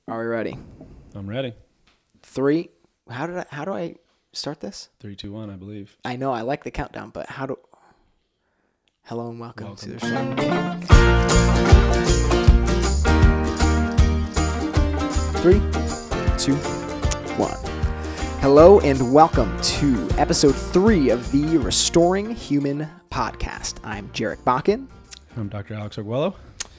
Are we ready? I'm ready. 3. How do I start this? 3, 2, 1, I believe. I know I like the countdown, but hello and welcome to the show. 3, 2, 1. Hello and welcome to episode 3 of the Restoring Human podcast. I'm Jarek Bakken. I'm Dr. Alex Arguello.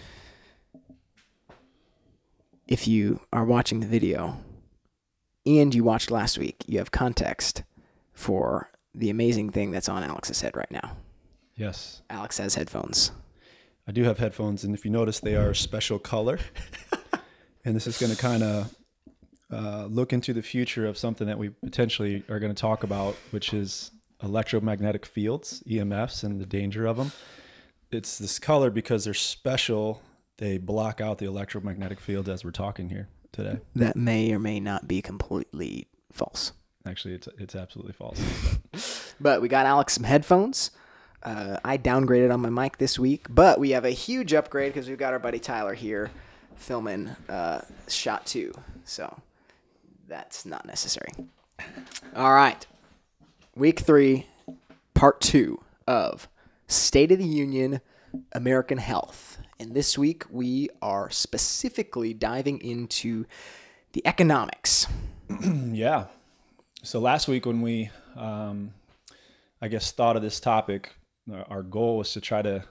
If you are watching the video and you watched last week, you have context for the amazing thing that's on Alex's head right now. Yes. Alex has headphones. I do have headphones, and if you notice, they are a special color. And this is going to kind of look into the future of something that we potentially are going to talk about, which is electromagnetic fields, EMFs, and the danger of them. It's this color because they're special. They block out the electromagnetic field as we're talking here today. That may or may not be completely false. Actually, it's absolutely false. But we got Alex some headphones. I downgraded on my mic this week, but we have a huge upgrade because we've got our buddy Tyler here filming shot 2. So that's not necessary. All right. Week 3, part 2 of State of the Union, American Health. And this week, we are specifically diving into the economics. Yeah. So last week when we, thought of this topic, our goal was to try to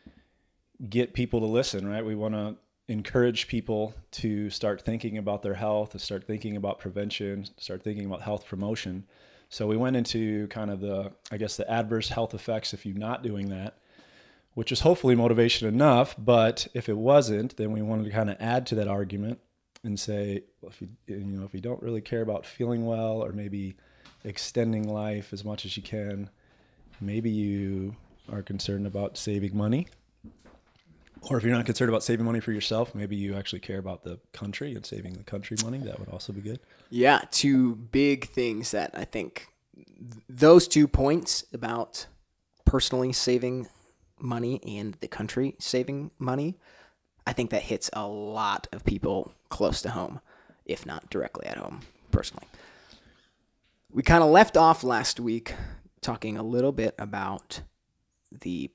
get people to listen, right? We want to encourage people to start thinking about their health, to start thinking about prevention, start thinking about health promotion. So we went into kind of the adverse health effects if you're not doing that, which is hopefully motivation enough. But if it wasn't, then we wanted to kind of add to that argument and say, well, if you don't really care about feeling well or maybe extending life as much as you can, maybe you are concerned about saving money. Or if you're not concerned about saving money for yourself, maybe you actually care about the country and saving the country money. That would also be good. Yeah, 2 big things that I think those 2 points about personally saving money and the country saving money, I think that hits a lot of people close to home, if not directly at home, personally. We kind of left off last week talking a little bit about the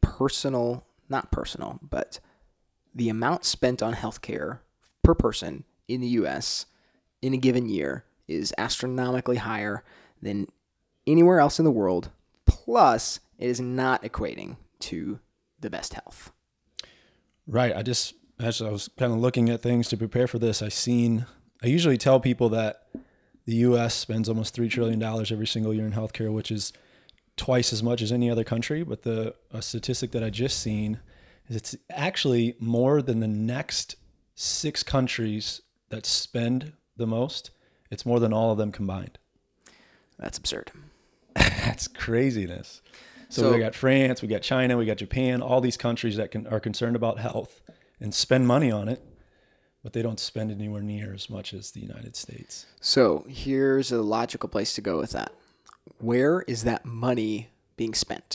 but the amount spent on healthcare per person in the U.S. in a given year is astronomically higher than anywhere else in the world. Plus, it is not equating to the best health. Right. As I was kind of looking at things to prepare for this, I usually tell people that the U.S. spends almost $3 trillion every single year in healthcare, which is twice as much as any other country. But a statistic that I just seen is it's actually more than the next 6 countries that spend the most. It's more than all of them combined. That's absurd. That's craziness. So we got France, we got China, we got Japan, all these countries that are concerned about health and spend money on it, but they don't spend anywhere near as much as the United States. So here's a logical place to go with that. Where is that money being spent?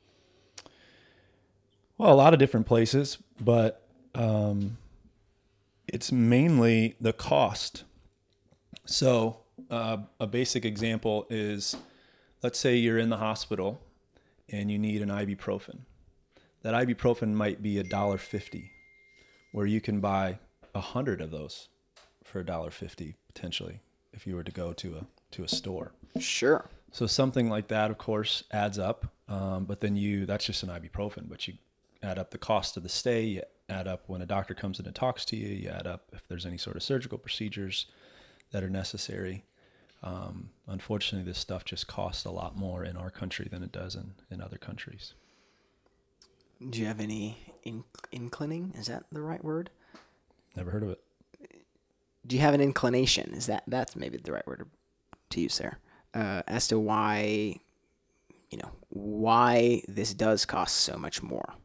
Well, a lot of different places, but it's mainly the cost. So a basic example is, let's say you're in the hospital and you need an ibuprofen. That ibuprofen might be $1.50, where you can buy 100 of those for $1.50 potentially if you were to go to a store. Sure. So something like that, of course, adds up. But then that's just an ibuprofen, but you add up the cost of the stay, you add up when a doctor comes in and talks to you, you add up if there's any sort of surgical procedures that are necessary. Unfortunately, this stuff just costs a lot more in our country than it does in other countries. Do you have any inclining? Is that the right word? Never heard of it. Do you have an inclination? That's maybe the right word to use there, as to why this does cost so much more?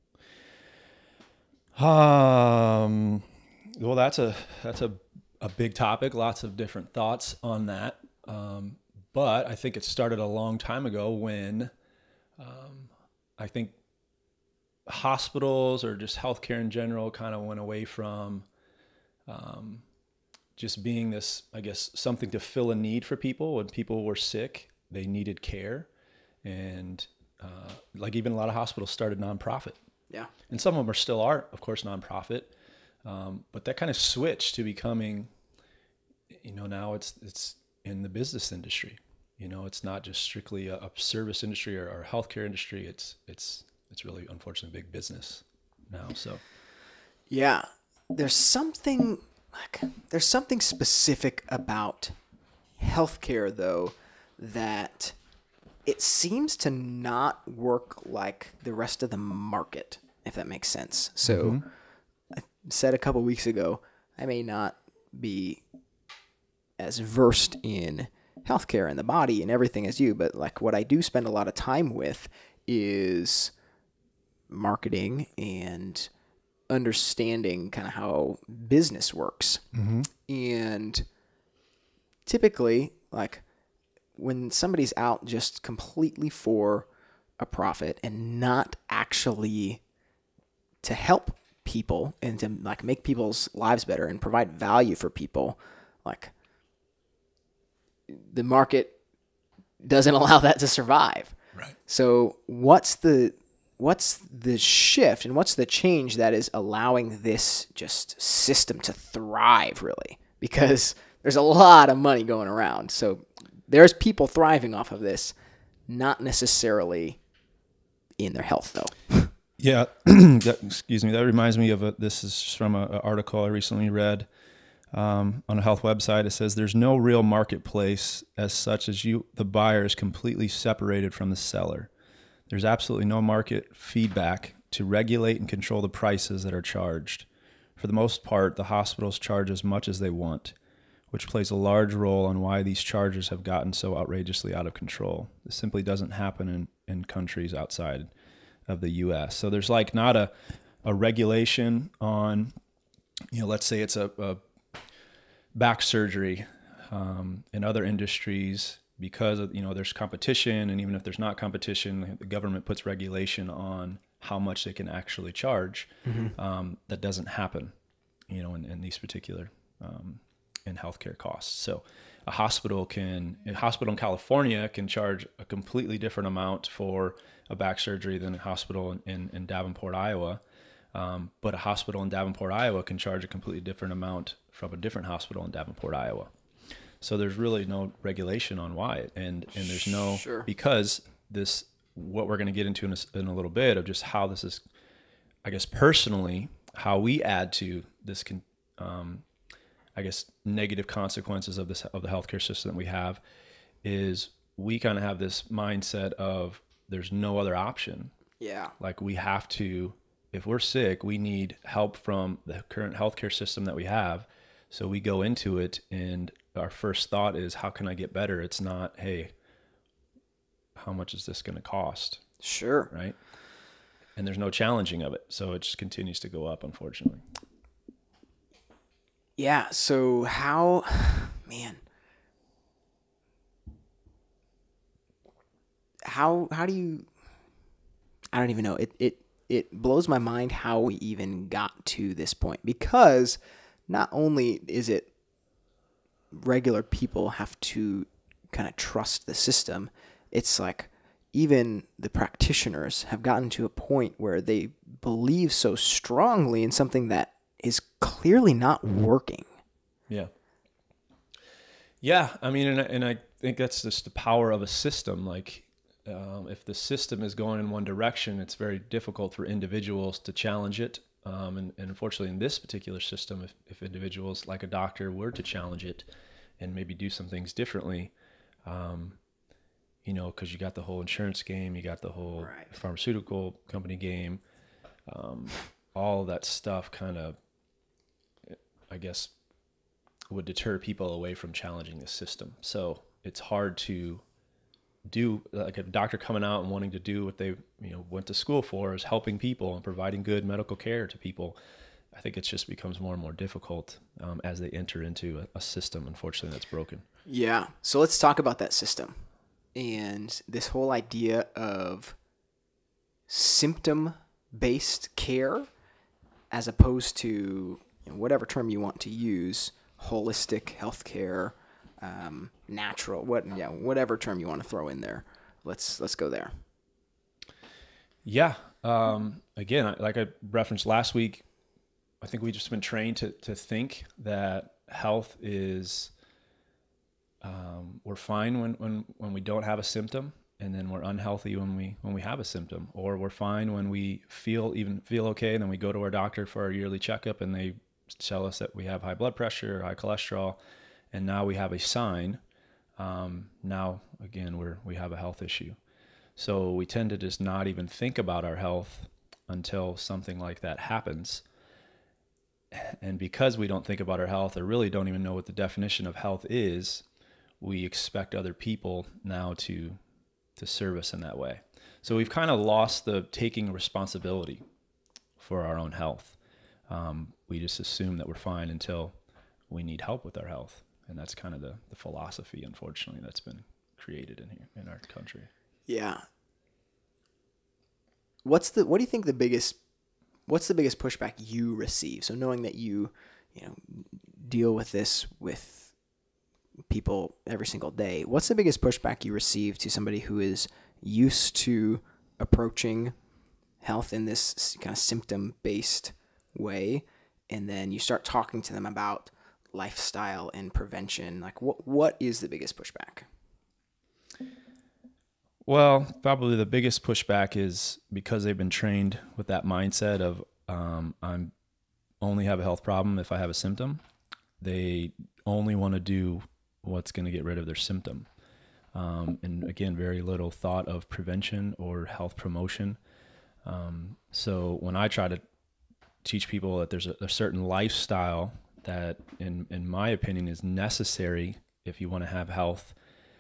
Well, that's a big topic. Lots of different thoughts on that. But I think it started a long time ago when I think hospitals or just healthcare in general kind of went away from just being this, I guess, something to fill a need for people. When people were sick, they needed care. And like even a lot of hospitals started nonprofit. Yeah. And some of them still are, of course, nonprofit. But that kind of switched to becoming, now it's in the business industry. It's not just strictly a service industry or a healthcare industry. It's really, unfortunately, big business now. So, yeah, there's something specific about healthcare, though, that it seems to not work like the rest of the market, if that makes sense. So, I said a couple weeks ago, I may not be as versed in healthcare and the body and everything as you, but like what I do spend a lot of time with is marketing and understanding kind of how business works. And typically, like when somebody's out just completely for a profit and not actually to help people and to like make people's lives better and provide value for people, like the market doesn't allow that to survive. right. So what's the shift and what's the change that is allowing this just system to thrive, really? Because there's a lot of money going around. So there's people thriving off of this, not necessarily in their health, though. Yeah. That reminds me of this is from an article I recently read on a health website. It says there's no real marketplace as such as the buyer is completely separated from the seller. There's absolutely no market feedback to regulate and control the prices that are charged. For the most part, the hospitals charge as much as they want, which plays a large role on why these charges have gotten so outrageously out of control. This simply doesn't happen in countries outside of the U.S. So there's like not a regulation on, let's say it's a back surgery in other industries, because of, there's competition, and even if there's not competition, the government puts regulation on how much they can actually charge. That doesn't happen, in these particular in healthcare costs. So a hospital in California can charge a completely different amount for a back surgery than a hospital in Davenport, Iowa. But a hospital in Davenport, Iowa can charge a completely different amount from a different hospital in Davenport, Iowa. So there's really no regulation on why, and there's no, Sure. because what we're going to get into in a little bit of just how this is, I guess personally, how we add to this, I guess, negative consequences of the healthcare system that we have, is we kind of have this mindset of there's no other option. Yeah. Like we have to, if we're sick, we need help from the current healthcare system that we have. So we go into it and our first thought is, how can I get better? It's not, hey, how much is this going to cost? Sure. Right. And there's no challenging of it. So it just continues to go up, unfortunately. Yeah. So how do you, I don't even know. It blows my mind how we even got to this point, because not only is it regular people have to kind of trust the system, it's like even the practitioners have gotten to a point where they believe so strongly in something that is clearly not working. Yeah. Yeah. I mean, and I think that's just the power of a system. Like, if the system is going in one direction, it's very difficult for individuals to challenge it. And unfortunately, in this particular system, if individuals like a doctor were to challenge it and maybe do some things differently, because you got the whole insurance game, you got the whole pharmaceutical company game, all of that stuff kind of, I guess, would deter people away from challenging the system. So it's hard to do, like a doctor coming out and wanting to do what they went to school for, is helping people and providing good medical care to people. I think it just becomes more and more difficult as they enter into a system, unfortunately, that's broken. Yeah. So let's talk about that system and this whole idea of symptom-based care, as opposed to whatever term you want to use, holistic healthcare, natural, whatever term you want to throw in there. Let's go there. Yeah. Again, like I referenced last week, I think we've just been trained to think that health is, we're fine when we don't have a symptom, and then we're unhealthy when we have a symptom, or we're fine when we feel okay, and then we go to our doctor for our yearly checkup and they tell us that we have high blood pressure, high cholesterol, and now we have a sign. Now again, we have a health issue. So we tend to just not even think about our health until something like that happens. And because we don't think about our health, or really don't even know what the definition of health is, we expect other people now to serve us in that way. So we've kind of lost the taking responsibility for our own health. We just assume that we're fine until we need help with our health. And that's kind of the philosophy, unfortunately, that's been created in our country. Yeah. What do you think what's the biggest pushback you receive? So knowing that you deal with this with people every single day, what's the biggest pushback you receive to somebody who is used to approaching health in this kind of symptom-based way, and then you start talking to them about lifestyle and prevention? Like, what is the biggest pushback? Well, probably the biggest pushback is because they've been trained with that mindset of I'm only have a health problem if I have a symptom. They only want to do what's going to get rid of their symptom. And again, very little thought of prevention or health promotion. So when I try to teach people that there's a certain lifestyle that, in my opinion, is necessary if you want to have health,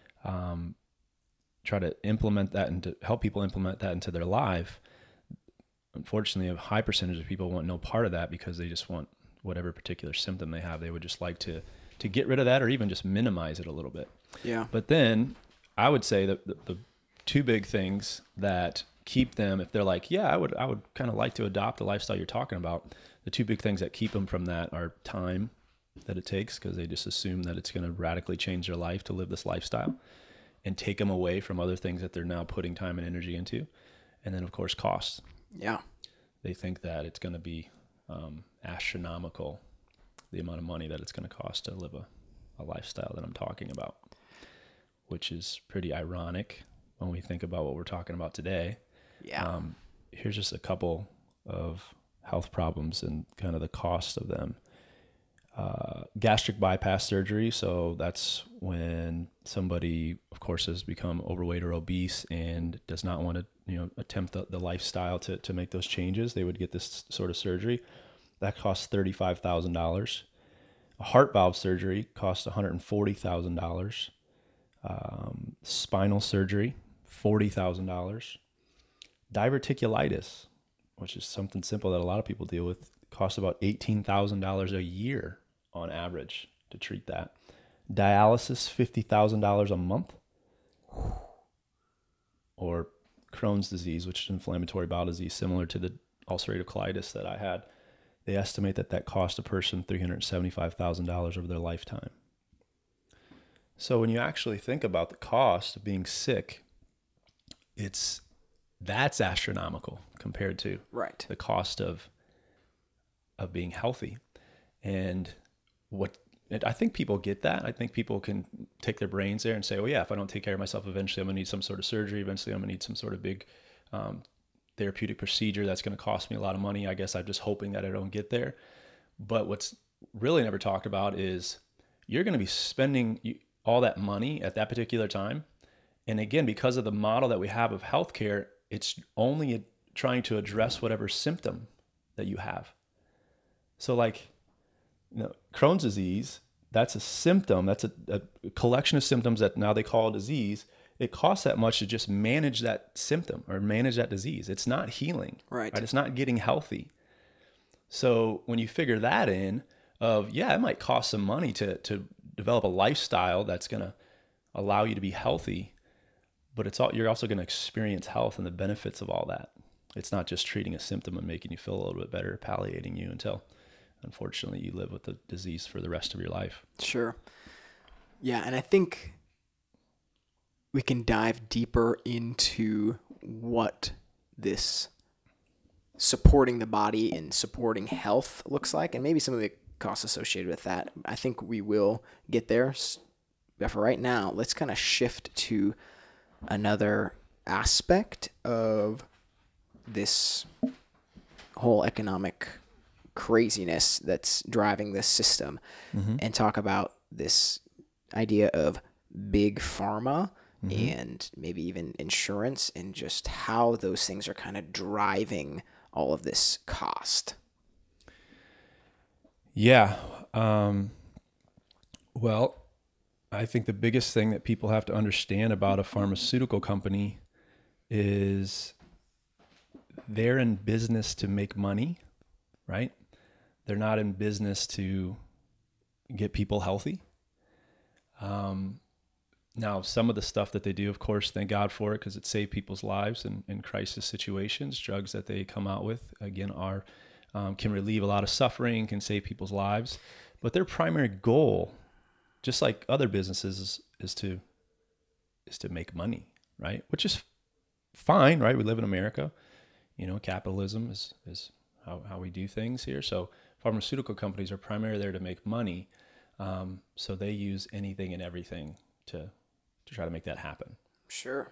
try to implement that and to help people implement that into their life. Unfortunately, a high percentage of people want no part of that because they just want whatever particular symptom they have. They would just like to get rid of that, or even just minimize it a little bit. Yeah. But then I would say that the two big things that keep them, if they're like, yeah, I would kind of like to adopt the lifestyle you're talking about, the two big things that keep them from that are time that it takes, because they just assume that it's going to radically change their life to live this lifestyle, and take them away from other things that they're now putting time and energy into. And then, of course, cost. Yeah. They think that it's going to be astronomical, the amount of money that it's going to cost to live a lifestyle that I'm talking about, which is pretty ironic when we think about what we're talking about today. Yeah. Here's just a couple of health problems and kind of the cost of them. Gastric bypass surgery. So that's when somebody, of course, has become overweight or obese and does not want to, attempt the lifestyle to make those changes. They would get this sort of surgery. That costs $35,000. A heart valve surgery costs $140,000. Spinal surgery, $40,000. Diverticulitis, which is something simple that a lot of people deal with, costs about $18,000 a year on average to treat that. Dialysis, $50,000 a month. Or Crohn's disease, which is inflammatory bowel disease, similar to the ulcerative colitis that I had. They estimate that cost a person $375,000 over their lifetime. So when you actually think about the cost of being sick, that's astronomical compared to right. the cost of being healthy. And I think people get that. I think people can take their brains there and say, oh yeah, if I don't take care of myself, eventually I'm gonna need some sort of surgery. Eventually I'm gonna need some sort of big therapeutic procedure that's gonna cost me a lot of money. I guess I'm just hoping that I don't get there. But what's really never talked about is you're gonna be spending all that money at that particular time. And again, because of the model that we have of healthcare, it's only trying to address whatever symptom that you have. So like, Crohn's disease, that's a symptom. That's a collection of symptoms that now they call a disease. It costs that much to just manage that symptom or manage that disease. It's not healing. Right. It's not getting healthy. So when you figure that in it might cost some money to develop a lifestyle that's going to allow you to be healthy, but you're also going to experience health and the benefits of all that. It's not just treating a symptom and making you feel a little bit better, palliating you until unfortunately you live with the disease for the rest of your life. Sure. Yeah, and I think we can dive deeper into what this supporting the body and supporting health looks like, and maybe some of the costs associated with that. I think we will get there. But for right now, let's kind of shift to another aspect of this whole economic craziness that's driving this system, and talk about this idea of big pharma and maybe even insurance, and just how those things are kind of driving all of this cost. Yeah. Well, I think the biggest thing that people have to understand about a pharmaceutical company is they're in business to make money, right? They're not in business to get people healthy. Now, some of the stuff that they do, of course, thank God for it, because it saved people's lives in crisis situations. Drugs that they come out with, again, are can relieve a lot of suffering, can save people's lives. But their primary goal, just like other businesses, is to make money, right? Which is fine, right? We live in America. Capitalism is how we do things here. So pharmaceutical companies are primarily there to make money. So they use anything and everything to try to make that happen. Sure.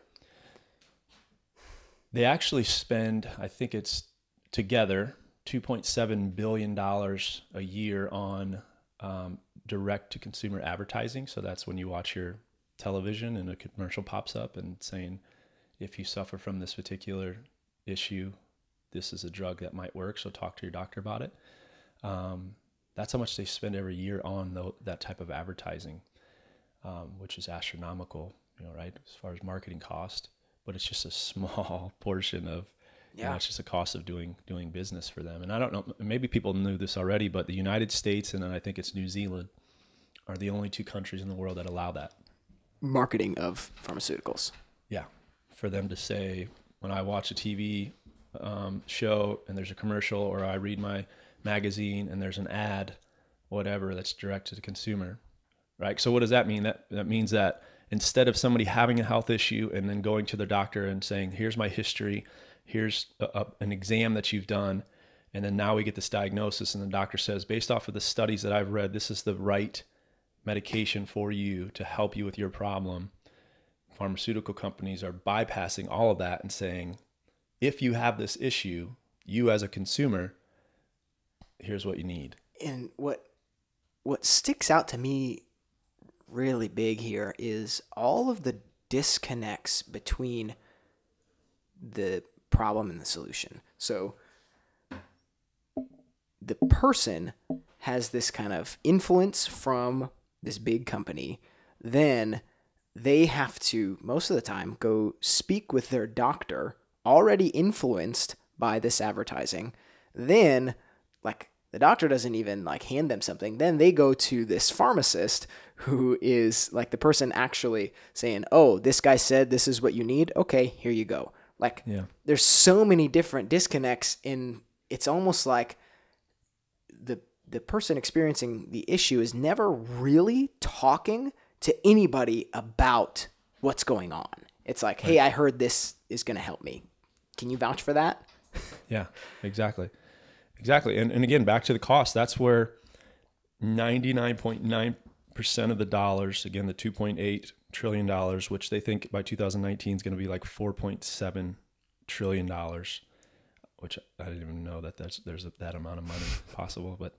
They actually spend, I think it's together, $2.7 billion a year on direct-to-consumer advertising. So that's when you watch your television and a commercial pops up and saying, if you suffer from this particular issue, this is a drug that might work, so talk to your doctor about it. That's how much they spend every year on that type of advertising, which is astronomical, right, as far as marketing cost. But it's just a small portion of, it's just a cost of doing business for them. And I don't know, maybe people knew this already, but the United States and then I think it's New Zealand are the only two countries in the world that allow that. Marketing of pharmaceuticals. Yeah. For them to say, when I watch a TV show and there's a commercial, or I read my magazine and there's an ad, whatever, that's direct to the consumer, right? So what does that mean? That means that instead of somebody having a health issue and then going to their doctor and saying, here's my history, here's an exam that you've done, and then now we get this diagnosis and the doctor says, based off of the studies that I've read, this is the right medication for you to help you with your problem. Pharmaceutical companies are bypassing all of that and saying, if you have this issue, you as a consumer, here's what you need. And what sticks out to me really big here is all of the disconnects between the problem and the solution. So the person has this kind of influence from this big company, then they have to, most of the time, go speak with their doctor, already influenced by this advertising. Then, the doctor doesn't even, hand them something. Then they go to this pharmacist who is, the person actually saying, oh, this guy said this is what you need. Okay, here you go. There's so many different disconnects, and it's almost like the person experiencing the issue is never really talking to anybody about what's going on. It's like, hey, I heard this is going to help me. Can you vouch for that? Yeah, exactly. And again, back to the cost, that's where 99.9% of the dollars, again, the $2.8 trillion, which they think by 2019 is going to be like $4.7 trillion, which I didn't even know that there's that amount of money possible. But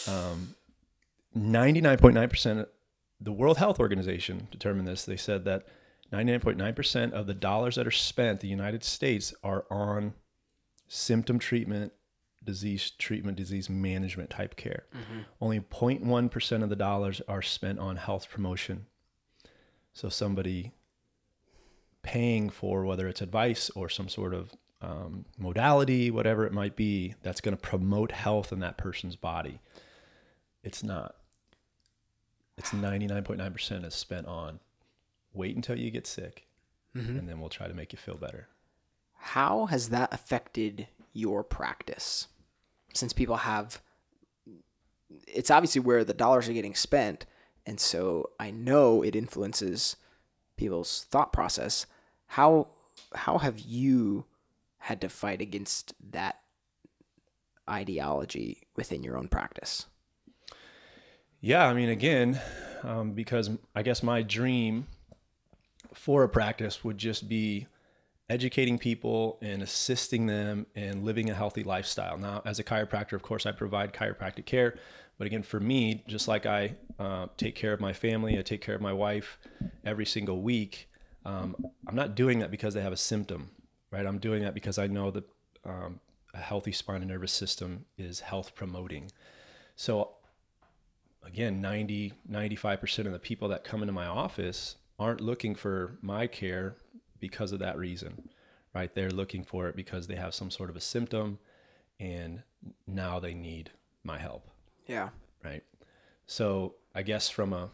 99.9%, the World Health Organization determined this. They said that 99.9% of the dollars that are spent in the United States are on symptom treatment, disease management type care. Mm-hmm. Only 0.1% of the dollars are spent on health promotion. So somebody paying for, whether it's advice or some sort of modality, whatever it might be, that's going to promote health in that person's body. It's not. It's 99.9% is spent on wait until you get sick, and then we'll try to make you feel better. How has that affected your practice? Since people have it's obviously where the dollars are getting spent. And so I know it influences people's thought process. How have you had to fight against that ideology within your own practice? Yeah, I mean, again, because I guess my dream for a practice would just be educating people and assisting them in living a healthy lifestyle. Now, as a chiropractor, of course, I provide chiropractic care. But again, for me, just like I take care of my family, I take care of my wife every single week, I'm not doing that because they have a symptom, right? I'm doing that because I know that a healthy spine and nervous system is health promoting. So again, 95% of the people that come into my office aren't looking for my care because of that reason, right? They're looking for it because they have some sort of a symptom and now they need my help. Yeah. Right. So I guess from a,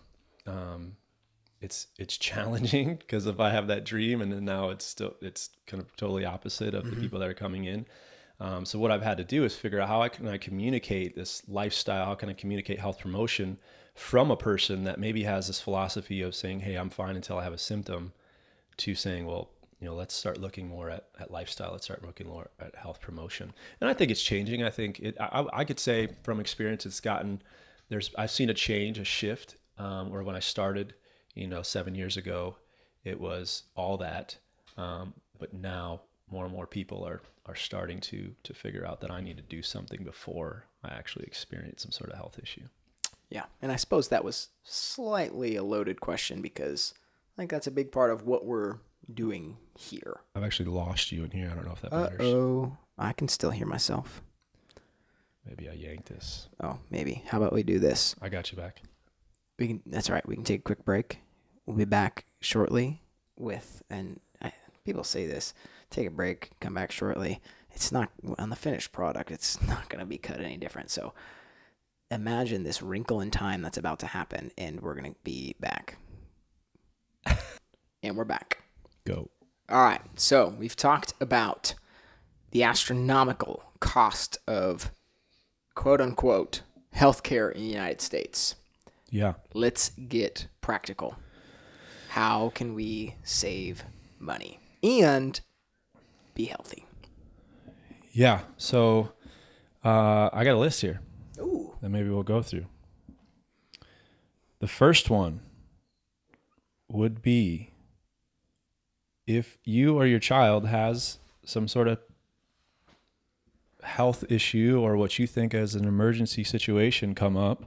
it's challenging because if I have that dream and then now it's kind of totally opposite of the people that are coming in. So what I've had to do is figure out how I communicate this lifestyle, how can I communicate health promotion from a person that maybe has this philosophy of saying, hey, I'm fine until I have a symptom, to saying, well, let's start looking more at lifestyle. Let's start looking more at health promotion. And I think it's changing. I think I could say from experience, I've seen a change, a shift, where when I started, 7 years ago, it was all that. But now more and more people are starting to figure out that I need to do something before I actually experience some sort of health issue. Yeah. And I suppose that was slightly a loaded question because I think that's a big part of what we're doing here. I've actually lost you in here. I don't know if that matters. Uh-oh. I can still hear myself. Maybe I yanked this. Oh, maybe. How about we do this? I got you back. That's all right. We can take a quick break. We'll be back shortly people say this, take a break, come back shortly. It's not on the finished product. It's not going to be cut any different. So imagine this wrinkle in time that's about to happen, and we're going to be back. And we're back. Go. All right. So we've talked about the astronomical cost of quote unquote healthcare in the United States. Yeah. Let's get practical. How can we save money and be healthy? Yeah. So I got a list here. Ooh. That maybe we'll go through. The first one would be if you or your child has some sort of health issue or what you think as an emergency situation come up,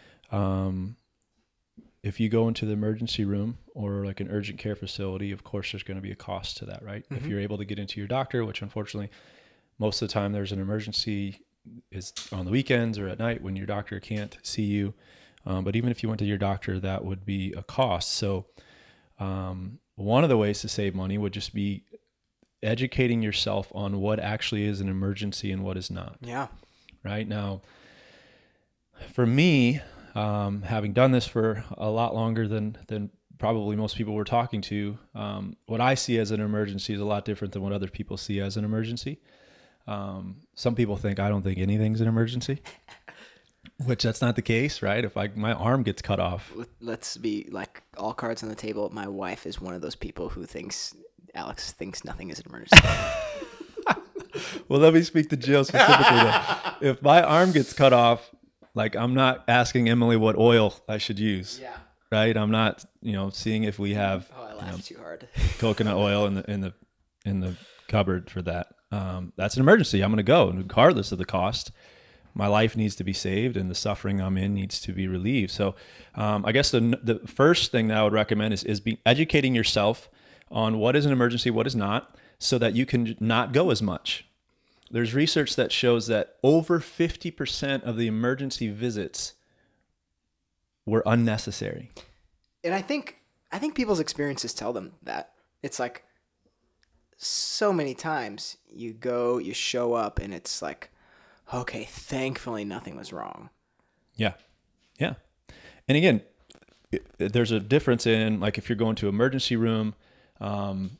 if you go into the emergency room or like an urgent care facility, of course, there's going to be a cost to that, right? Mm-hmm. If you're able to get into your doctor, which unfortunately, most of the time there's an emergency is on the weekends or at night when your doctor can't see you. But even if you went to your doctor, that would be a cost. So one of the ways to save money would just be educating yourself on what actually is an emergency and what is not. Yeah. Right now, for me, having done this for a lot longer than probably most people we're talking to, what I see as an emergency is a lot different than what other people see as an emergency. Some people think I don't think anything's an emergency, which that's not the case, right? If my arm gets cut off. Let's be like all cards on the table. My wife is one of those people who thinks Alex thinks nothing is an emergency. Well, let me speak to Jill specifically. If my arm gets cut off, like I'm not asking Emily what oil I should use. Yeah. Right. I'm not, seeing if we have I laughed too hard. coconut oil in the cupboard for that. That's an emergency. I'm going to go, and regardless of the cost, my life needs to be saved and the suffering I'm in needs to be relieved. So, I guess the first thing that I would recommend is be educating yourself on what is an emergency, what is not, so that you can not go as much. There's research that shows that over 50% of the emergency visits were unnecessary. And I think people's experiences tell them that. It's like so many times you go, you show up, and it's like, okay, thankfully nothing was wrong. Yeah. Yeah. And again, there's a difference in like if you're going to emergency room,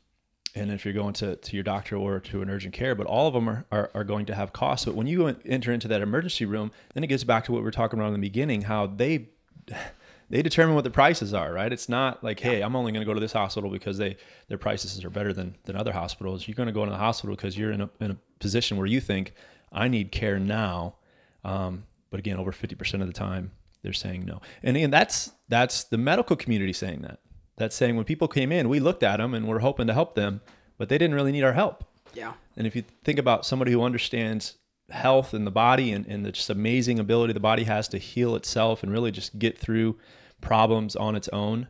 and if you're going to your doctor or to an urgent care, but all of them are going to have costs. But when you enter into that emergency room, then it gets back to what we were talking about in the beginning, how they determine what the prices are, right? It's not like, hey, I'm only going to go to this hospital because their prices are better than other hospitals. You're going to go into the hospital because you're in a position where you think, I need care now. But again, over 50% of the time, they're saying no. And again, that's the medical community saying that. That's saying when people came in, we looked at them and we're hoping to help them, but they didn't really need our help. Yeah. And if you think about somebody who understands health and the body and the just amazing ability the body has to heal itself and really just get through problems on its own,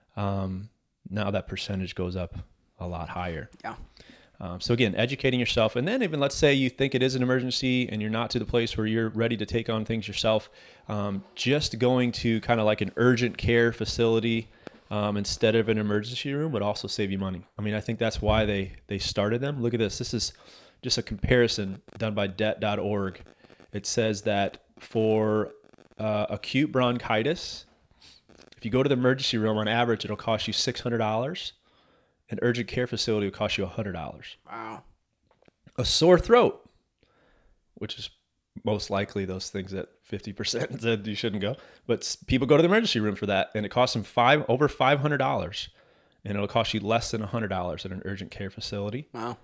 now that percentage goes up a lot higher. Yeah. So again, educating yourself. And then even let's say you think it is an emergency and you're not to the place where you're ready to take on things yourself, just going to kind of like an urgent care facility instead of an emergency room would also save you money. I mean, I think that's why they started them. Look at this. This is just a comparison done by debt.org. It says that for acute bronchitis, if you go to the emergency room, on average, it'll cost you $600. An urgent care facility will cost you $100. Wow. A sore throat, which is most likely those things that 50% said you shouldn't go, but people go to the emergency room for that, and it costs them over $500, and it'll cost you less than $100 at an urgent care facility. Wow.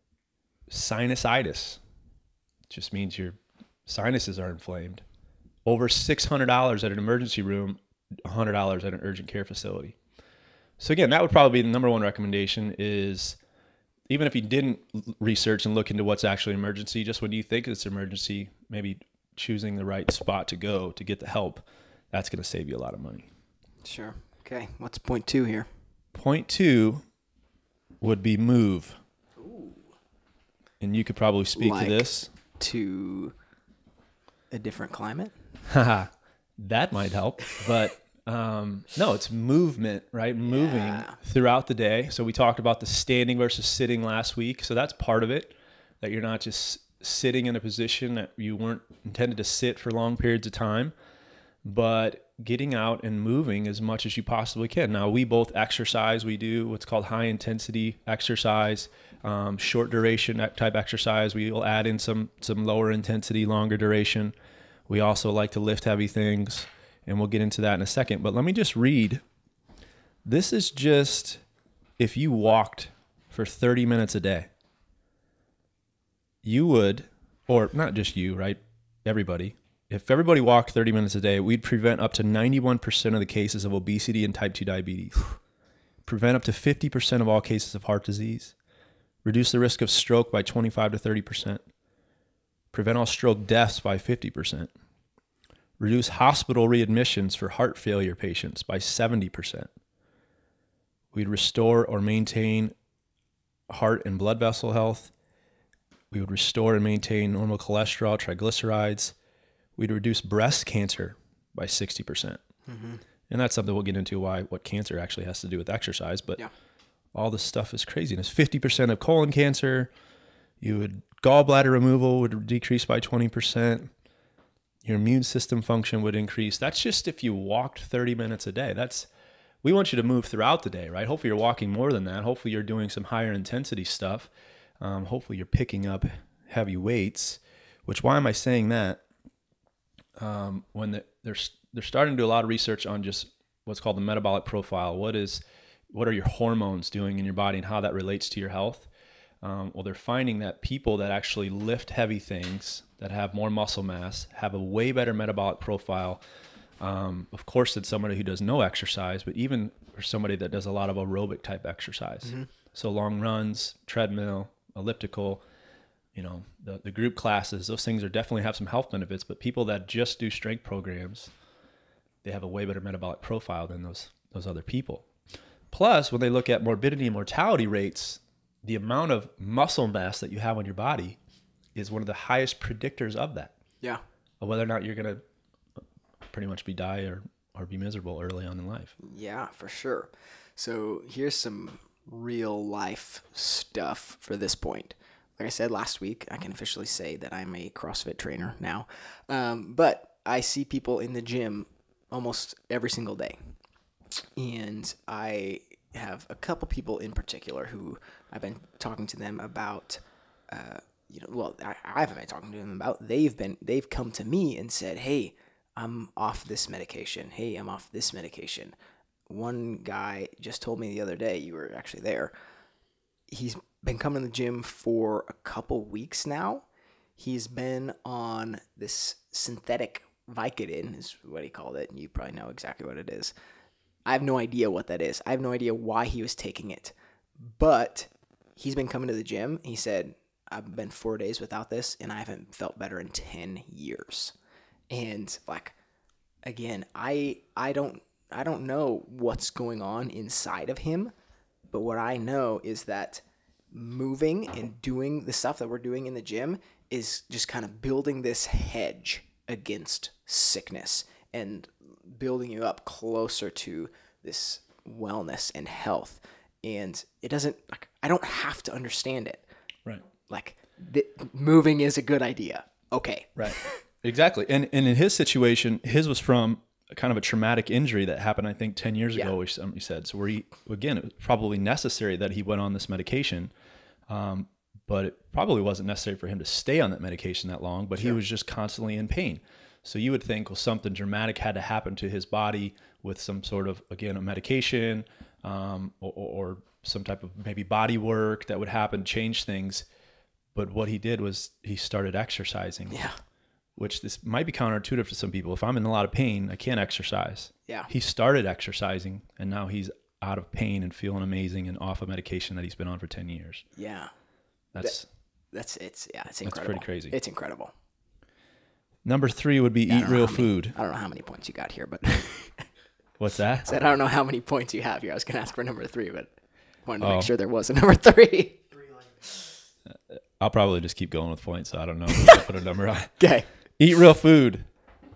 Sinusitis just means your sinuses are inflamed. Over $600 at an emergency room, $100 at an urgent care facility. So again, that would probably be the number one recommendation is, even if you didn't research and look into what's actually emergency, just when you think it's emergency, maybe choosing the right spot to go to get the help, that's going to save you a lot of money. Sure. Okay. What's point 2 here? Point 2 would be move. Ooh. And you could probably speak to this. To a different climate? That might help, but no, it's movement, right? Moving throughout the day. So we talked about the standing versus sitting last week. So that's part of it, that you're not just sitting in a position that you weren't intended to sit for long periods of time, but getting out and moving as much as you possibly can. Now, we both exercise. We do what's called high intensity exercise, short duration type exercise. We will add in some lower intensity, longer duration. We also like to lift heavy things, and we'll get into that in a second. But let me just read. This is just if you walked for 30 minutes a day, you would, or not just you, right? Everybody. If everybody walked 30 minutes a day, we'd prevent up to 91% of the cases of obesity and type 2 diabetes, prevent up to 50% of all cases of heart disease, reduce the risk of stroke by 25 to 30%, prevent all stroke deaths by 50%, reduce hospital readmissions for heart failure patients by 70%. We'd restore or maintain heart and blood vessel health. We would restore and maintain normal cholesterol, triglycerides. We'd reduce breast cancer by 60%. Mm-hmm. And that's something we'll get into what cancer actually has to do with exercise. But all this stuff is craziness. 50% of colon cancer. Gallbladder removal would decrease by 20%. Your immune system function would increase. That's just if you walked 30 minutes a day. We want you to move throughout the day, right? Hopefully you're walking more than that. Hopefully you're doing some higher intensity stuff. Hopefully you're picking up heavy weights. Why am I saying that? When they're starting to do a lot of research on just what's called the metabolic profile. What are your hormones doing in your body and how that relates to your health? Well, they're finding that people that actually lift heavy things, that have more muscle mass, have a way better metabolic profile. Of course, it's somebody who does no exercise, but even for somebody that does a lot of aerobic type exercise. Mm-hmm. So long runs, treadmill, elliptical, the group classes, those things definitely have some health benefits, but people that just do strength programs, they have a way better metabolic profile than those other people. Plus, when they look at morbidity and mortality rates, the amount of muscle mass that you have on your body is one of the highest predictors of that. Yeah. Of whether or not you're going to pretty much die or be miserable early on in life. Yeah, for sure. So here's some real life stuff for this point. Like I said last week, I can officially say that I'm a CrossFit trainer now. But I see people in the gym almost every single day. And I have a couple people in particular who I've been talking to them about, I haven't been talking to them about, they've come to me and said, hey, I'm off this medication. Hey, I'm off this medication. One guy just told me the other day, you were actually there, he's been coming to the gym for a couple weeks now. He's been on this synthetic Vicodin, is what he called it, and you probably know exactly what it is. I have no idea what that is. I have no idea why he was taking it. But he's been coming to the gym. He said, I've been 4 days without this, and I haven't felt better in 10 years. And like, again, I don't know what's going on inside of him, but what I know is that moving and doing the stuff that we're doing in the gym is just kind of building this hedge against sickness and building you up closer to this wellness and health. And it doesn't, like, I don't have to understand it. Right. Like, moving is a good idea. Okay. Right. Exactly. And in his situation, his was from kind of a traumatic injury that happened, I think, 10 years ago, which somebody said. So where he, again, it was probably necessary that he went on this medication, but it probably wasn't necessary for him to stay on that medication that long, but he was just constantly in pain. So you would think, well, something dramatic had to happen to his body with some sort of, again, a medication, or some type of maybe body work that would happen, change things. But what he did was he started exercising. Yeah. Which this might be counterintuitive to some people. If I'm in a lot of pain, I can't exercise. Yeah. He started exercising, and now he's out of pain and feeling amazing and off a medication that he's been on for 10 years. Yeah. It's incredible. That's pretty crazy. It's incredible. Number 3 would be eat real food. I don't know how many points you got here, but What's that? I said I don't know how many points you have here. I was going to ask for number 3, but wanted to make sure there was a number 3. I'll probably just keep going with points, so I don't know if I put a number on. Okay. Eat real food.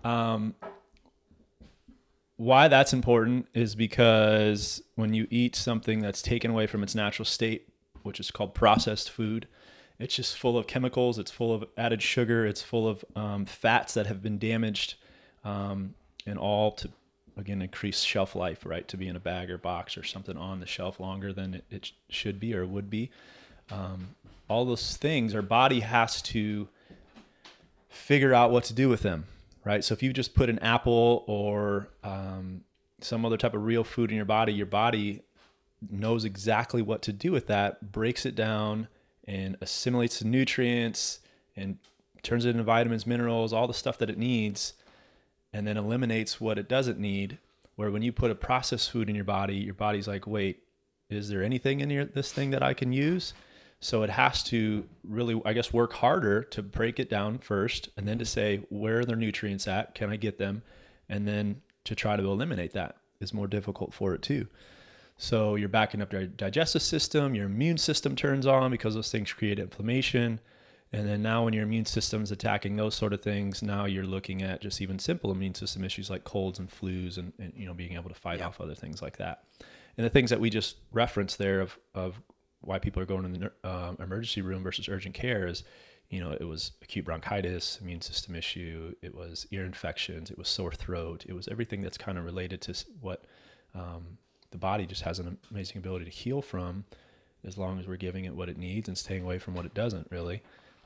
Why that's important is because when you eat something that's taken away from its natural state, which is called processed food, it's just full of chemicals. It's full of added sugar. It's full of fats that have been damaged, and all to, again, increase shelf life, right? To be in a bag or box or something on the shelf longer than it should be or would be. All those things, our body has to figure out what to do with them, right? So if you just put an apple or some other type of real food in your body knows exactly what to do with that, breaks it down and assimilates the nutrients and turns it into vitamins, minerals, all the stuff that it needs, and then eliminates what it doesn't need. Where when you put a processed food in your body's like, wait, is there anything in here, this thing that I can use? So it has to really, I guess, work harder to break it down first, and then to say, where are the nutrients at? Can I get them? And then to try to eliminate that is more difficult for it too. So you're backing up your digestive system, your immune system turns on because those things create inflammation. And then now when your immune system's attacking those sort of things, now you're looking at just even simple immune system issues like colds and flus and being able to fight off other things like that. And the things that we just referenced there of why people are going in the emergency room versus urgent care is, it was acute bronchitis, immune system issue, it was ear infections, it was sore throat, it was everything that's kind of related to what the body just has an amazing ability to heal from, as long as we're giving it what it needs and staying away from what it doesn't really.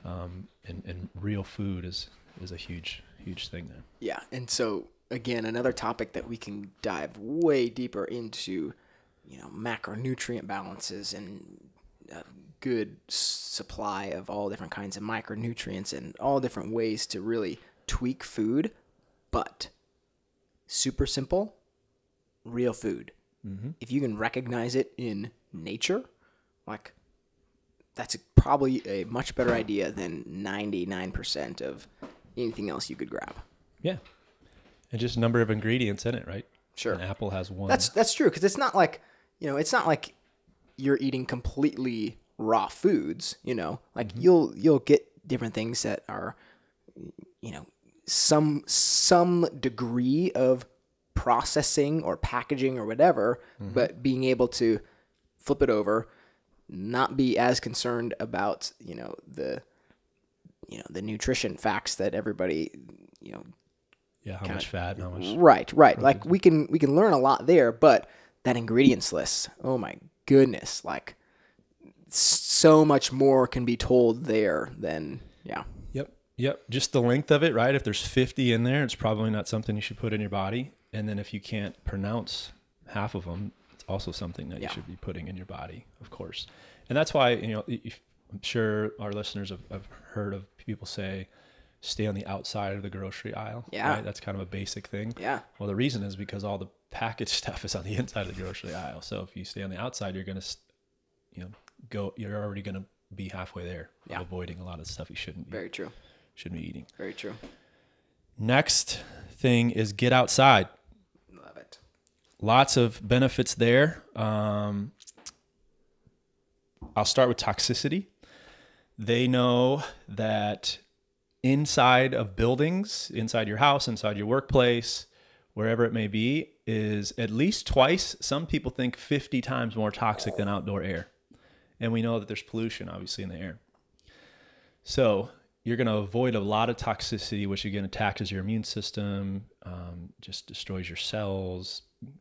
And real food is a huge thing there. Yeah, and so again, another topic that we can dive way deeper into, macronutrient balances and a good supply of all different kinds of micronutrients and all different ways to really tweak food, but super simple, real food. Mm-hmm. If you can recognize it in nature, like, that's probably a much better idea than 99% of anything else you could grab. Yeah. And just number of ingredients in it, right? Sure. An apple has one. That's true, because it's not like, it's not like you're eating completely raw foods, like mm-hmm. you'll get different things that are, some degree of processing or packaging or whatever, mm-hmm. but being able to flip it over, not be as concerned about, the nutrition facts that everybody, how much fat, how much. Right. Like we can learn a lot there, but that ingredients list. Oh my goodness. Like so much more can be told there than, yeah. Yep. Just the length of it, right? If there's 50 in there, it's probably not something you should put in your body. And then if you can't pronounce half of them, it's also something that you should be putting in your body, of course. And that's why, I'm sure our listeners have heard of people say, stay on the outside of the grocery aisle. Yeah. Right? That's kind of a basic thing. Yeah. Well, the reason is because all the packaged stuff is on the inside of the grocery aisle. So if you stay on the outside, you're going to, you're already going to be halfway there, avoiding a lot of stuff you shouldn't be. Very true. Shouldn't be eating. Very true. Next thing is get outside. Love it. Lots of benefits there. I'll start with toxicity. They know that inside of buildings, inside your house, inside your workplace, wherever it may be, is at least twice, some people think 50 times more toxic than outdoor air. And we know that there's pollution, obviously, in the air. So you're going to avoid a lot of toxicity, which again attacks your immune system, just destroys your cells,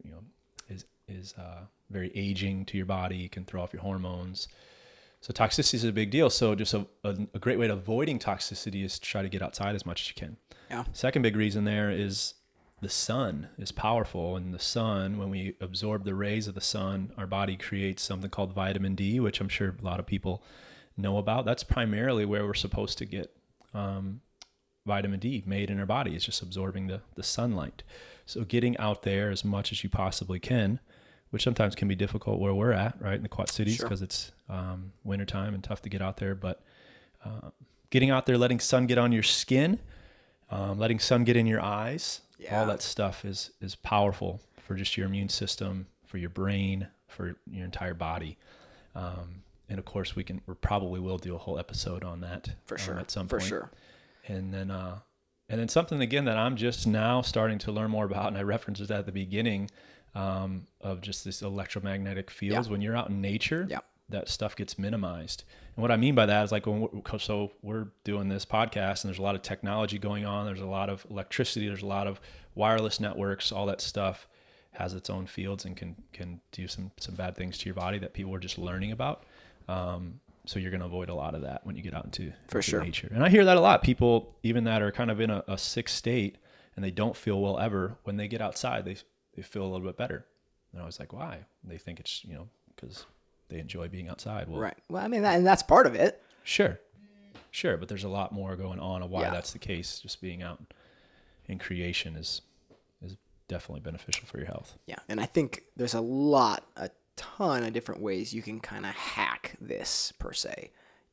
is very aging to your body, can throw off your hormones. So toxicity is a big deal. So just a great way to avoiding toxicity is to try to get outside as much as you can. Yeah. Second big reason there is the sun is powerful. And the sun, when we absorb the rays of the sun, our body creates something called vitamin D, which I'm sure a lot of people know about. That's primarily where we're supposed to get vitamin D made in our body. It's just absorbing the sunlight. So getting out there as much as you possibly can, which sometimes can be difficult where we're at, right, in the Quad Cities, because it's wintertime and tough to get out there. But getting out there, letting sun get on your skin, letting sun get in your eyes, all that stuff is powerful for just your immune system, for your brain, for your entire body. And of course, we probably will do a whole episode on that for sure at some point. For sure. And then something again that I'm just now starting to learn more about, and I referenced it at the beginning, of just this electromagnetic fields. When you're out in nature, that stuff gets minimized. And what I mean by that is like so we're doing this podcast, and there's a lot of technology going on. There's a lot of electricity. There's a lot of wireless networks. All that stuff has its own fields and can do some bad things to your body that people are just learning about. So you're going to avoid a lot of that when you get out into nature. And I hear that a lot. People, even that are kind of in a sick state and they don't feel well ever, when they get outside, they feel a little bit better. And I was like, why? And they think it's, because they enjoy being outside. Well, right. Well, I mean, and that's part of it. Sure. But there's a lot more going on of why that's the case. Just being out in creation is definitely beneficial for your health. Yeah. And I think there's a ton of different ways you can kind of hack this per se.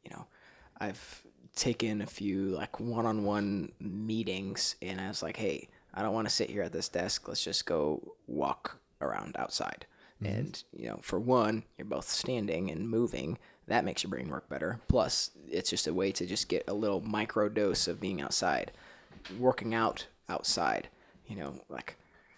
I've taken a few like one-on-one meetings and I was like, hey, I don't want to sit here at this desk. Let's just go walk around outside. Mm-hmm. And, for one, you're both standing and moving. That makes your brain work better. Plus, it's just a way to just get a little micro dose of being outside, working out outside, like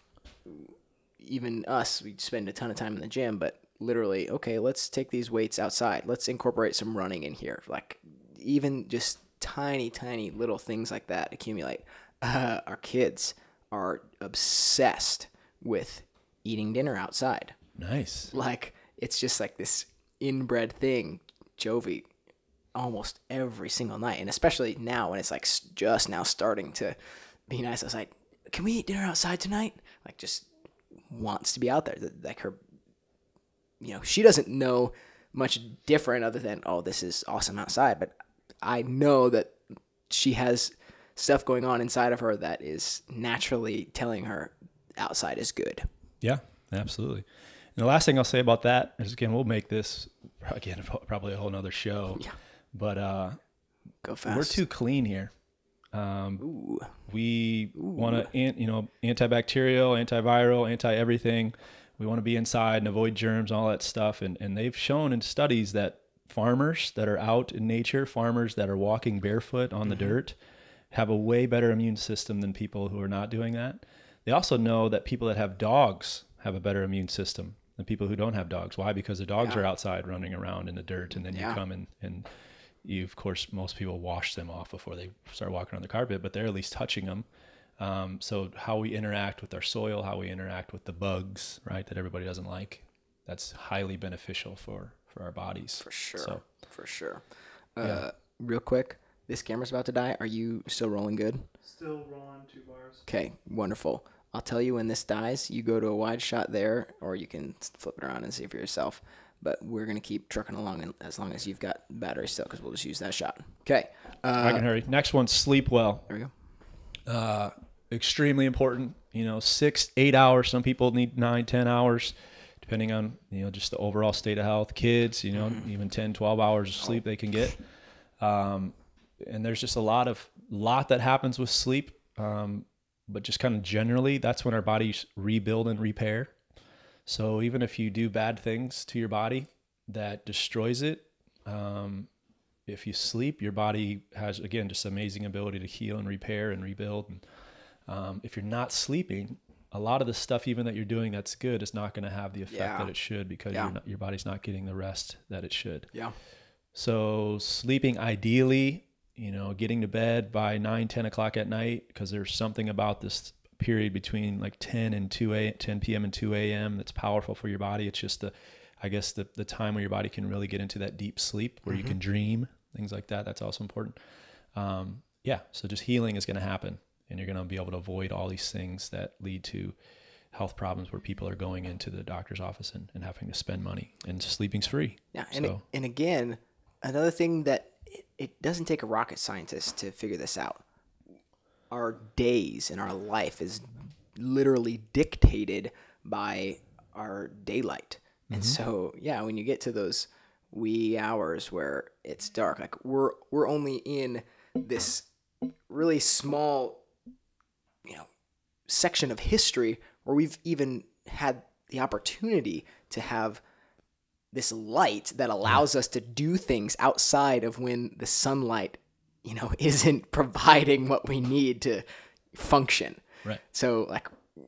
even us, we spend a ton of time in the gym, but literally, okay, let's take these weights outside. Let's incorporate some running in here. Like even just tiny, tiny little things like that accumulate. Our kids are obsessed with eating dinner outside. Nice. Like it's just like this inbred thing. Jovi almost every single night, and especially now when it's like just now starting to be nice. I was like, can we eat dinner outside tonight? Like just wants to be out there. Like her, she doesn't know much different other than, oh, this is awesome outside. But I know that she has stuff going on inside of her that is naturally telling her outside is good. Yeah, absolutely. And the last thing I'll say about that is, again, we'll make this, again, probably a whole nother show. Yeah. But go fast. We're too clean here. We want to, antibacterial, antiviral, anti-everything. We want to be inside and avoid germs, all that stuff. And they've shown in studies that farmers that are out in nature, farmers that are walking barefoot on the dirt, have a way better immune system than people who are not doing that. They also know that people that have dogs have a better immune system than people who don't have dogs. Why? Because the dogs are outside running around in the dirt, and then you come and you, of course, most people wash them off before they start walking on the carpet, but they're at least touching them. So how we interact with our soil, how we interact with the bugs, right, that everybody doesn't like, that's highly beneficial for our bodies. For sure. So, for sure. Yeah. Real quick, this camera's about to die. Are you still rolling good? Still rolling 2 bars. Okay, wonderful. I'll tell you when this dies. You go to a wide shot there, or you can flip it around and see for yourself. But we're going to keep trucking along as long as you've got battery still, because we'll just use that shot. Okay. I can hurry. Next one, sleep well. There we go. Extremely important. 6-8 hours. Some people need 9-10 hours, depending on just the overall state of health. Kids, even 10-12 hours of sleep they can get. And there's just a lot that happens with sleep. But just kind of generally, that's when our bodies rebuild and repair. So even if you do bad things to your body that destroys it, if you sleep, your body has, again, just amazing ability to heal and repair and rebuild. And if you're not sleeping, a lot of the stuff even that you're doing that's good is not going to have the effect that it should, because your body's not getting the rest that it should. Yeah. So sleeping ideally, getting to bed by 9-10 o'clock at night, because there's something about this period between like 10 p.m. and 2 a.m. that's powerful for your body. It's just the time where your body can really get into that deep sleep where you can dream, things like that. That's also important. So just healing is going to happen, and you're going to be able to avoid all these things that lead to health problems where people are going into the doctor's office and having to spend money, and sleeping's free. Yeah. And again, another thing that it doesn't take a rocket scientist to figure this out. Our days and our life is literally dictated by our daylight. And so, when you get to those wee hours where it's dark, like we're only in this really small, section of history where we've even had the opportunity to have this light that allows us to do things outside of when the sunlight isn't providing what we need to function. Right. So like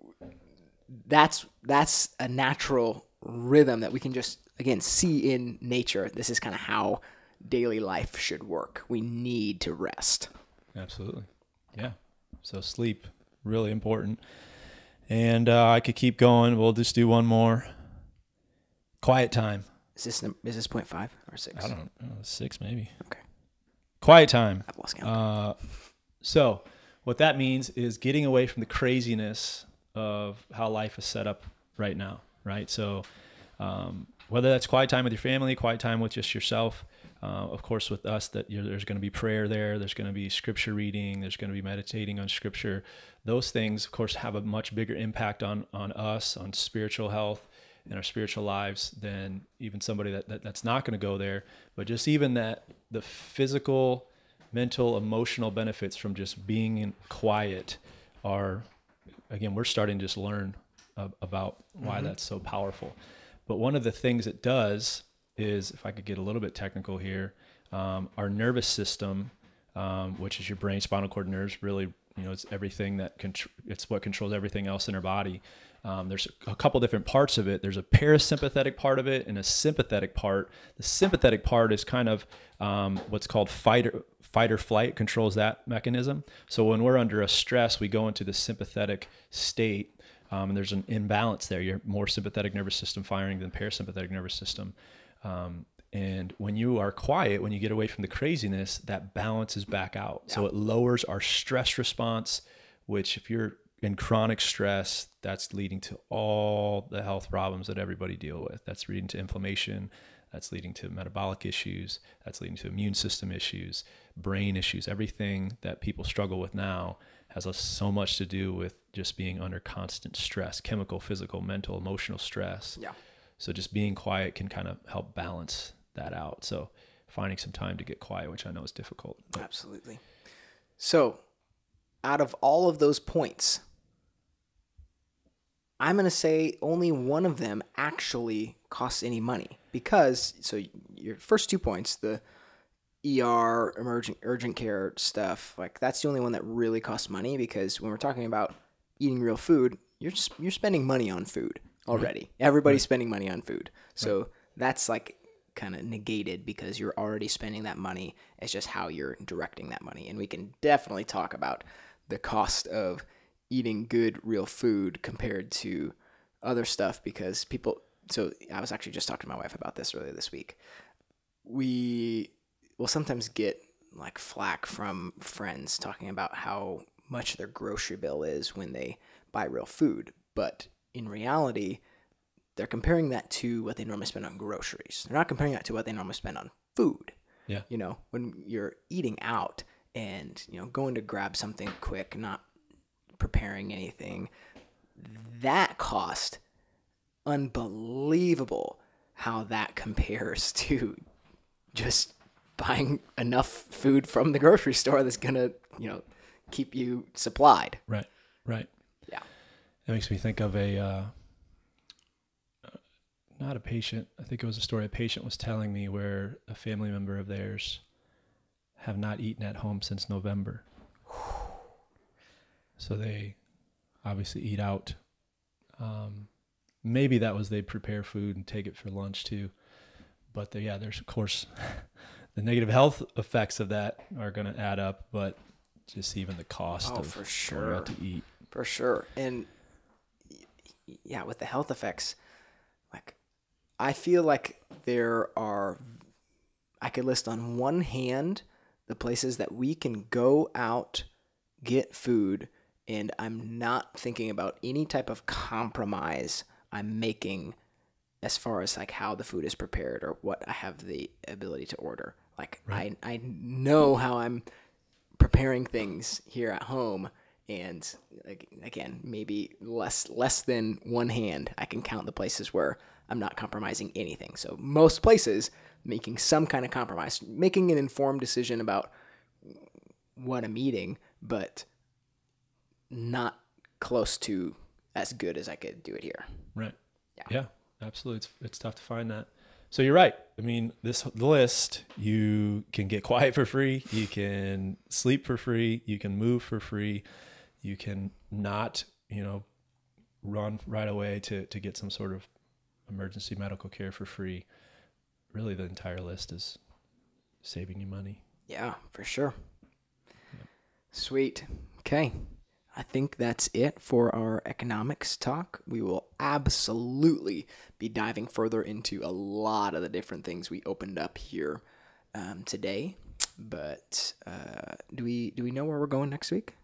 that's a natural rhythm that we can just, again, see in nature. This is kind of how daily life should work. We need to rest. Absolutely. Yeah. So sleep, really important. And I could keep going. We'll just do one more. Quiet time. Is this 0.5 or 6? I don't know. 6 maybe. Okay. Quiet time. I've lost count. So what that means is getting away from the craziness of how life is set up right now, right? So whether that's quiet time with your family, quiet time with just yourself, of course with us, there's going to be prayer there, there's going to be scripture reading, there's going to be meditating on scripture. Those things, of course, have a much bigger impact on us, on spiritual health and our spiritual lives than even somebody that's not going to go there. But just even that, the physical, mental, emotional benefits from just being in quiet are, again, we're starting to just learn about why that's so powerful. But one of the things it does is, if I could get a little bit technical here, our nervous system, which is your brain, spinal cord, nerves, really, it's everything it's what controls everything else in our body. There's a couple different parts of it. There's a parasympathetic part of it and a sympathetic part. The sympathetic part is kind of what's called fight or flight, controls that mechanism. So when we're under a stress, we go into the sympathetic state, and there's an imbalance there. You're more sympathetic nervous system firing than parasympathetic nervous system. And when you are quiet, when you get away from the craziness, that balances back out. Yeah. So it lowers our stress response, which if you're in chronic stress, that's leading to all the health problems that everybody deal with. That's leading to inflammation. That's leading to metabolic issues. That's leading to immune system issues, brain issues. Everything that people struggle with now has so much to do with just being under constant stress, chemical, physical, mental, emotional stress. Yeah. So just being quiet can kind of help balance that out. So finding some time to get quiet, which I know is difficult. Absolutely. So out of all of those points, I'm going to say only one of them actually costs any money, because, so your first 2 points, the ER, urgent care stuff, like that's the only one that really costs money, because when we're talking about eating real food, you're spending money on food already. Right. Everybody's spending money on food. So that's like kind of negated because you're already spending that money. It's just how you're directing that money. And we can definitely talk about the cost of eating good real food compared to other stuff, because people, so I was actually just talking to my wife about this earlier this week. We will sometimes get like flack from friends talking about how much their grocery bill is when they buy real food, but in reality, they're comparing that to what they normally spend on groceries. They're not comparing that to what they normally spend on food. Yeah. You know, when you're eating out and, you know, going to grab something quick, not preparing anything, that cost unbelievable how that compares to just buying enough food from the grocery store that's going to, you know, keep you supplied. Right. Yeah. That makes me think of not a patient. I think it was a story a patient was telling me where a family member of theirs have not eaten at home since November. So they obviously eat out. Maybe that was they prepare food and take it for lunch too. But there's of course the negative health effects of that are going to add up, but just even the cost of for going sure. out to eat. For sure. And yeah, with the health effects, like I feel like I could list on one hand the places that we can go out, get food, and I'm not thinking about any type of compromise I'm making as far as like how the food is prepared or what I have the ability to order. Like right. I know how I'm preparing things here at home, and like, again, maybe less than one hand I can count the places where I'm not compromising anything. So most places making some kind of compromise, making an informed decision about what I'm eating, but not close to as good as I could do it here. Right. Yeah. Absolutely. It's tough to find that. So you're right. I mean, the list, you can get quiet for free. You can sleep for free. You can move for free. You can not, run right away to get some sort of emergency medical care for free. Really, the entire list is saving you money. Yeah, for sure. Yep. Sweet. Okay. I think that's it for our economics talk. We will absolutely be diving further into a lot of the different things we opened up here today. But do we know where we're going next week?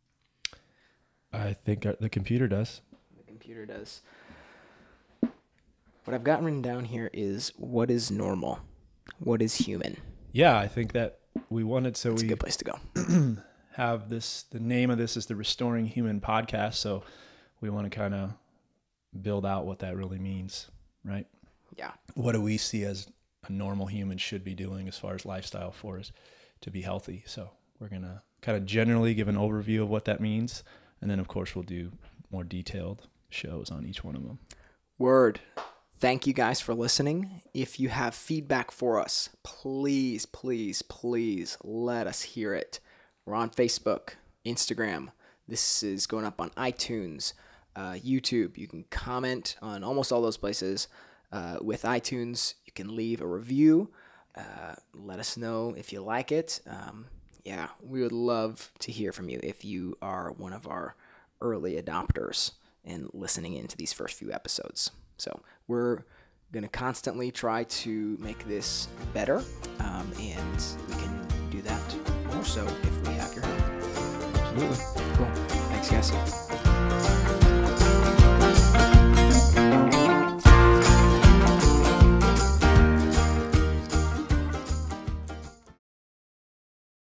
I think the computer does. The computer does. What I've got written down here is, what is normal? What is human? Yeah, I think that we wanted, That's a good place to go. Have this, the name of this is the Restoring Human Podcast. So we want to kind of build out what that really means, right? Yeah. What do we see as a normal human should be doing as far as lifestyle for us to be healthy? So we're going to kind of generally give an overview of what that means. And then, of course, we'll do more detailed shows on each one of them. Word. Thank you guys for listening. If you have feedback for us, please, please, please let us hear it. We're on Facebook, Instagram. This is going up on iTunes, YouTube. You can comment on almost all those places. With iTunes, you can leave a review. Let us know if you like it. We would love to hear from you if you are one of our early adopters and listening into these first few episodes. So we're going to constantly try to make this better, and we can do that more so if we have your help. Absolutely. Cool. Thanks, guys.